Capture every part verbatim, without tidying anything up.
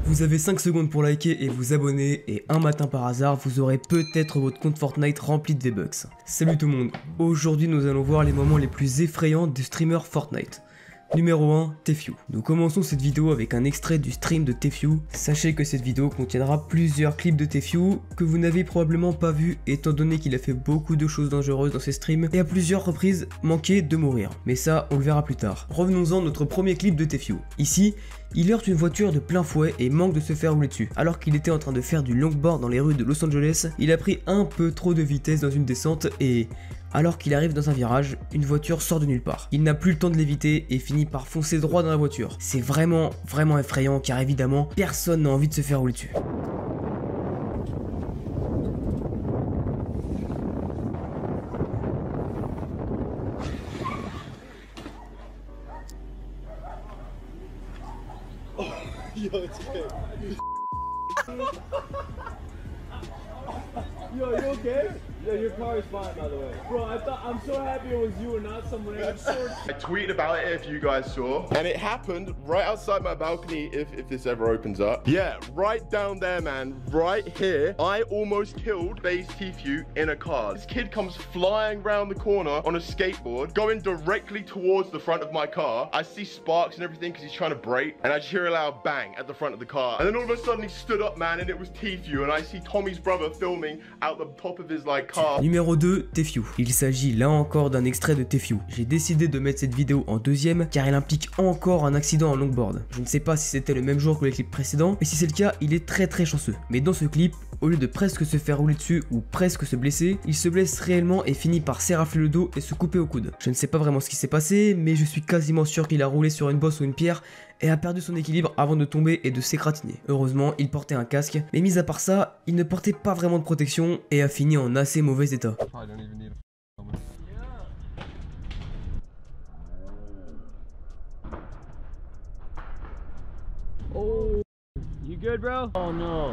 Vous avez cinq secondes pour liker et vous abonner, et un matin par hasard, vous aurez peut-être votre compte Fortnite rempli de V-Bucks. Salut tout le monde, aujourd'hui nous allons voir les moments les plus effrayants des streamers Fortnite. Numéro un, Tfue. Nous commençons cette vidéo avec un extrait du stream de Tfue. Sachez que cette vidéo contiendra plusieurs clips de Tfue que vous n'avez probablement pas vu étant donné qu'il a fait beaucoup de choses dangereuses dans ses streams et à plusieurs reprises manqué de mourir. Mais ça, on le verra plus tard. Revenons-en à notre premier clip de Tfue. Ici, il heurte une voiture de plein fouet et manque de se faire rouler dessus. Alors qu'il était en train de faire du longboard dans les rues de Los Angeles, il a pris un peu trop de vitesse dans une descente et... alors qu'il arrive dans un virage, une voiture sort de nulle part. Il n'a plus le temps de l'éviter et finit par foncer droit dans la voiture. C'est vraiment, vraiment effrayant car évidemment, personne n'a envie de se faire rouler dessus. Oh, yo, it's okay. Yo, you okay? Yeah, your car is fine, by the way. Bro, I thought I'm so happy it was you and not someone else. I tweeted about it if you guys saw. And it happened right outside my balcony if, if this ever opens up. Yeah, right down there, man. Right here. I almost killed FaZe Tfue in a car. This kid comes flying around the corner on a skateboard, going directly towards the front of my car. I see sparks and everything because he's trying to brake. And I just hear a loud bang at the front of the car. And then all of a sudden he stood up, man, and it was Tfue. And I see Tommy's brother filming out the top of his, like, car. Numéro deux, Tfue. Il s'agit là encore d'un extrait de Tfue. J'ai décidé de mettre cette vidéo en deuxième car elle implique encore un accident en longboard. Je ne sais pas si c'était le même jour que les clips précédents, mais si c'est le cas, il est très très chanceux. Mais dans ce clip, au lieu de presque se faire rouler dessus ou presque se blesser, il se blesse réellement et finit par s'érafler le dos et se couper au coude. Je ne sais pas vraiment ce qui s'est passé, mais je suis quasiment sûr qu'il a roulé sur une bosse ou une pierre et a perdu son équilibre avant de tomber et de s'égratigner. Heureusement, il portait un casque, mais mis à part ça, il ne portait pas vraiment de protection et a fini en assez mauvais état. Oh, you good, bro? Oh no.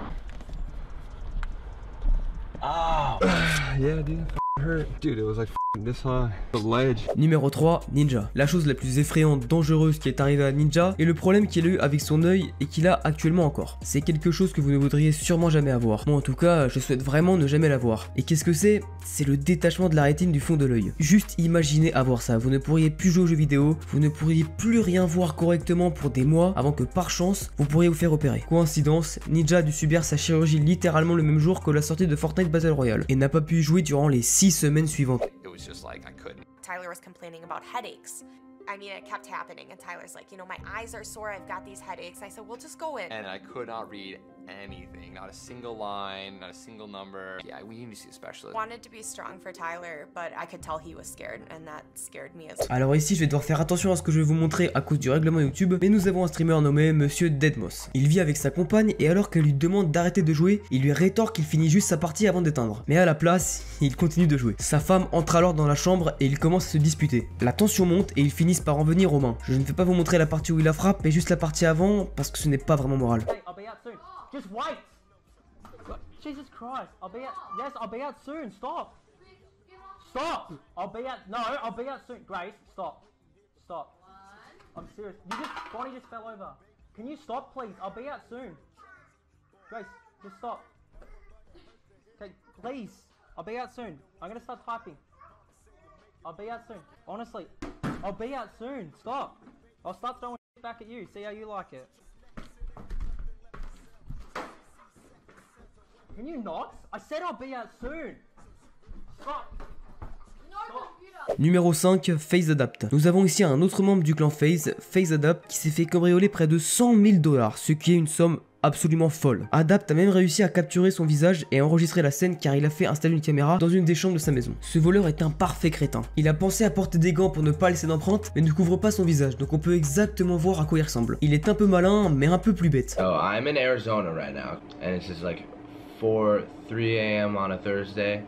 Ah. Yeah, dude. Hurt. Dude, it was like this high. The ledge. Numéro trois, Ninja. La chose la plus effrayante, dangereuse qui est arrivée à Ninja est le problème qu'il a eu avec son œil et qu'il a actuellement encore. C'est quelque chose que vous ne voudriez sûrement jamais avoir. Moi en tout cas, je souhaite vraiment ne jamais l'avoir. Et qu'est-ce que c'est? C'est le détachement de la rétine du fond de l'œil. Juste imaginez avoir ça. Vous ne pourriez plus jouer aux jeux vidéo, vous ne pourriez plus rien voir correctement pour des mois avant que par chance, vous pourriez vous faire opérer. Coïncidence, Ninja a dû subir sa chirurgie littéralement le même jour que la sortie de Fortnite Battle Royale et n'a pas pu y jouer durant les six semaines suivantes. It was just like I couldn't. Tyler was complaining about headaches. I mean, it kept happening, and Tyler's like, you know, my eyes are sore, I've got these headaches. I said, well, just go in. And I could not read anything, not a single line, not a single number. Yeah, we need to see a specialist. Wanted to be strong for Tyler, but I could tell he was scared, and that scared me as well. Alors ici, je vais devoir faire attention à ce que je vais vous montrer à cause du règlement YouTube, mais nous avons un streamer nommé Monsieur Deadmos. Il vit avec sa compagne, et alors qu'elle lui demande d'arrêter de jouer, il lui rétorque qu'il finit juste sa partie avant d'éteindre. Mais à la place, il continue de jouer. Sa femme entre alors dans la chambre, et ils commencent à se disputer. La tension monte, et ils finissent par en venir aux mains. Je ne vais pas vous montrer la partie où il la frappe, mais juste la partie avant, parce que ce n'est pas vraiment moral. Hey, I'll be out soon. Just wait. Jesus Christ, I'll be out. Yes, I'll be out soon. Stop. Stop. I'll be out. No, I'll be out soon. Grace, stop. Stop. I'm serious. You just, Bonnie just fell over. Can you stop, please? I'll be out soon. Grace, just stop. Okay, please. I'll be out soon. I'm gonna start typing. I'll be out soon. Honestly, I'll be out soon. Stop. I'll start throwing shit back at you. See how you like it. Can you not? I said I'll be out soon. Stop. Numéro cinq, FaZe Adapt. Nous avons ici un autre membre du clan FaZe, FaZe Adapt, qui s'est fait cambrioler près de cent mille dollars, ce qui est une somme absolument folle. Adapt a même réussi à capturer son visage et enregistrer la scène car il a fait installer une caméra dans une des chambres de sa maison. Ce voleur est un parfait crétin. Il a pensé à porter des gants pour ne pas laisser d'empreinte, mais ne couvre pas son visage, donc on peut exactement voir à quoi il ressemble. Il est un peu malin, mais un peu plus bête. Oh, I'm in Arizona right now, and it's just like four, three A M on a Thursday.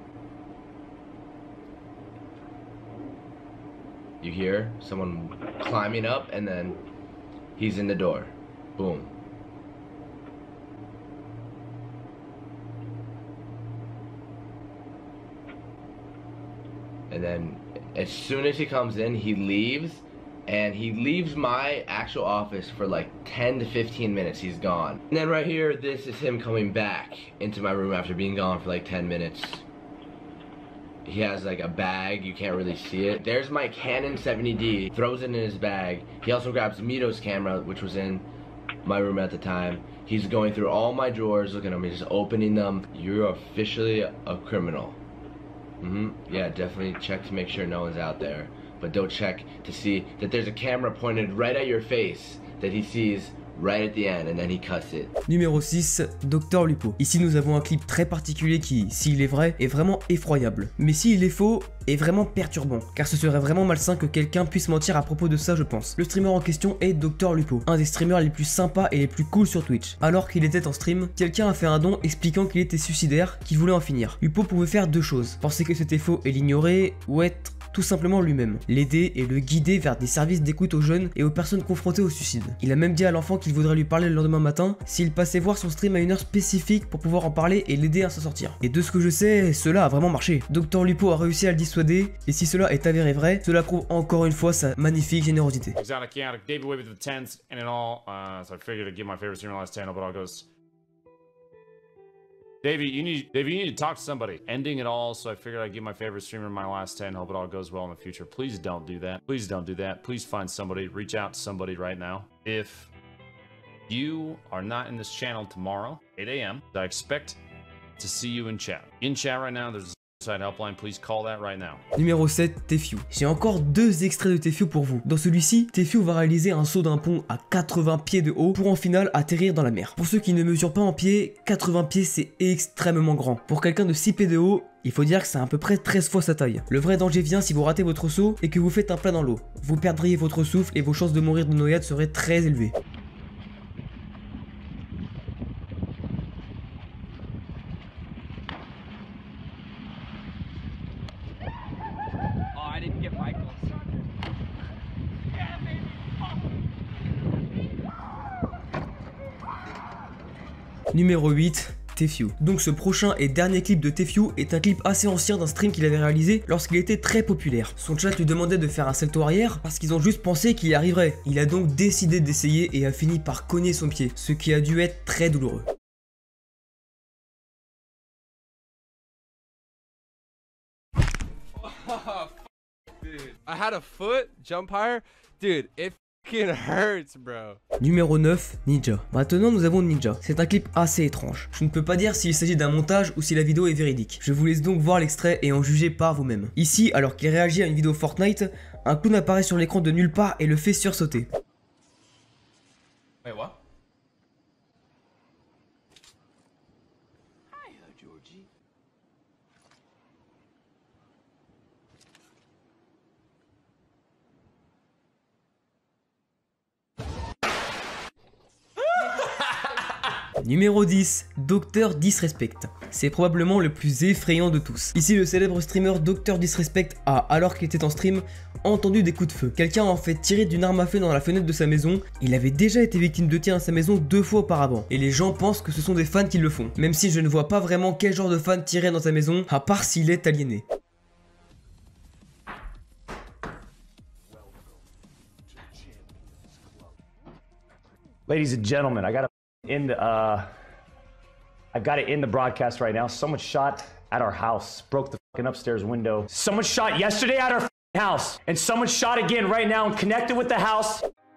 You hear someone climbing up, and then he's in the door. Boom. And then as soon as he comes in, he leaves, and he leaves my actual office for like ten to fifteen minutes. He's gone. And then right here, this is him coming back into my room after being gone for like ten minutes. He has like a bag, you can't really see it. There's my Canon seventy D, throws it in his bag. He also grabs Mito's camera, which was in my room at the time. He's going through all my drawers, looking at me, just opening them. You're officially a criminal. Mm-hmm. Yeah, definitely check to make sure no one's out there. But don't check to see that there's a camera pointed right at your face that he sees right at the end, and then he cuts it. Numéro six, Docteur Lupo. Ici nous avons un clip très particulier qui, s'il est vrai, est vraiment effroyable. Mais s'il est faux, est vraiment perturbant, car ce serait vraiment malsain que quelqu'un puisse mentir à propos de ça, je pense. Le streamer en question est Docteur Lupo, un des streamers les plus sympas et les plus cool sur Twitch. Alors qu'il était en stream, quelqu'un a fait un don expliquant qu'il était suicidaire, qu'il voulait en finir. Lupo pouvait faire deux choses, penser que c'était faux et l'ignorer, ou être tout simplement lui-même, l'aider et le guider vers des services d'écoute aux jeunes et aux personnes confrontées au suicide. Il a même dit à l'enfant qu'il voudrait lui parler le lendemain matin s'il passait voir son stream à une heure spécifique pour pouvoir en parler et l'aider à s'en sortir. Et de ce que je sais, cela a vraiment marché. Docteur Lupo a réussi à le dissuader, et si cela est avéré vrai, cela prouve encore une fois sa magnifique générosité. Davey, you need Davey, you need to talk to somebody. Ending it all, so I figured I'd give my favorite streamer my last ten. Hope it all goes well in the future. Please don't do that. Please don't do that. Please find somebody. Reach out to somebody right now. If you are not in this channel tomorrow, eight A M, I expect to see you in chat. In chat right now, there's side helpline, please call that right now. Numéro sept, Tefue. J'ai encore deux extraits de Tefue pour vous. Dans celui-ci, Tefue va réaliser un saut d'un pont à quatre-vingts pieds de haut pour en finale atterrir dans la mer. Pour ceux qui ne mesurent pas en pieds, quatre-vingts pieds c'est extrêmement grand. Pour quelqu'un de six pieds de haut, il faut dire que c'est à peu près treize fois sa taille. Le vrai danger vient si vous ratez votre saut et que vous faites un plat dans l'eau. Vous perdriez votre souffle et vos chances de mourir de noyade seraient très élevées. Numéro huit, Tefue. Donc ce prochain et dernier clip de Tefue est un clip assez ancien d'un stream qu'il avait réalisé lorsqu'il était très populaire. Son chat lui demandait de faire un salto arrière parce qu'ils ont juste pensé qu'il y arriverait. Il a donc décidé d'essayer et a fini par cogner son pied, ce qui a dû être très douloureux. Oh, dude. I had a foot jump higher. Dude, it fucking hurts, bro. Numéro neuf, Ninja. Maintenant nous avons Ninja. C'est un clip assez étrange. Je ne peux pas dire s'il s'agit d'un montage ou si la vidéo est véridique. Je vous laisse donc voir l'extrait et en juger par vous-même. Ici, alors qu'il réagit à une vidéo Fortnite, un clown apparaît sur l'écran de nulle part et le fait sursauter. Wait, what? Numéro dix, Docteur Disrespect. C'est probablement le plus effrayant de tous. Ici, le célèbre streamer Docteur Disrespect a, alors qu'il était en stream, entendu des coups de feu. Quelqu'un a en fait tiré d'une arme à feu dans la fenêtre de sa maison. Il avait déjà été victime de tirs dans sa maison deux fois auparavant. Et les gens pensent que ce sont des fans qui le font. Même si je ne vois pas vraiment quel genre de fan tirait dans sa maison, à part s'il est aliéné. Ladies and gentlemen, I got a in the, uh, I've got it in the broadcast right now. Someone shot at our house, broke the fucking upstairs window. Someone shot yesterday at our house, and someone shot again right now and connected with the house.